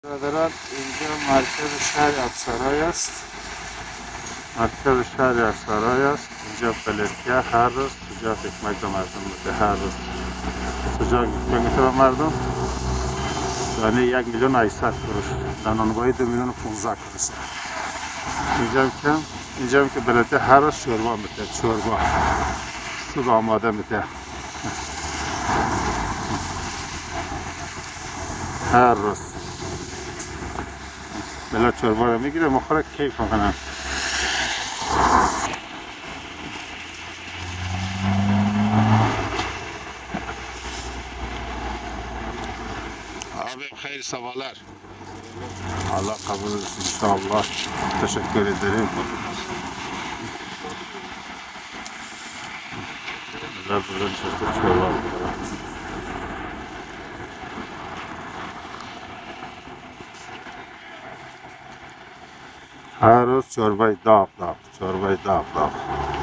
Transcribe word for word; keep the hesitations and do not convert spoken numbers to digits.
برادران اینجا مرکز شهر افسرهای است. مرکز شهر افسرهای است. اینجا بلدیه هر روز سوژه کمک به مردم میده. هر روز سوژه کمک میده به مردم. یعنی یک میلیون و هشتصد قروش دانانگاهی دو میلیون و پانزده قروش. اینجا هم که اینجا هم که بلدیه هر روز شوربا میده. شوربا صبح آماده میده. هر روز ملت شوربا رو میگیره مخوره کیف میکنن. آبی خیر سوالر Allah kabul etsin inşallah. Teşekkür ederim. Neler buradan çalışıyorlar. Her roz çorbayı dağ dağ, çorbayı dağ dağ.